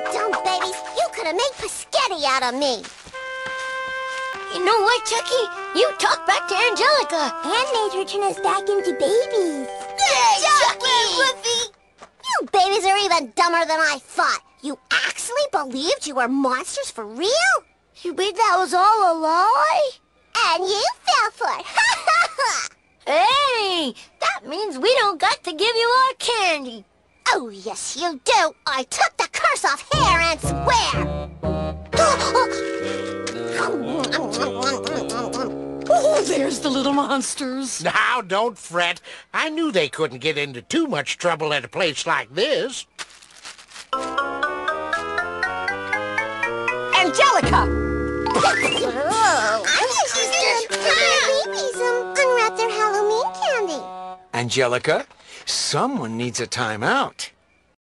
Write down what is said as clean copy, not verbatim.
dumb babies. You could have made Paschetti out of me. You know what, Chucky? You talked back to Angelica. And made her turn us back into babies. Hey, Chucky! You babies are even dumber than I thought. You actually believed you were monsters for real? You mean that was all a lie? And you fell for it. Hey, that means we don't got to give you our candy. Oh, yes, you do. I took the curse off Hair and swear. Oh, there's the little monsters. Now, don't fret. I knew they couldn't get into too much trouble at a place like this. Angelica! Babies, unwrap their Halloween candy. Angelica, someone needs a timeout.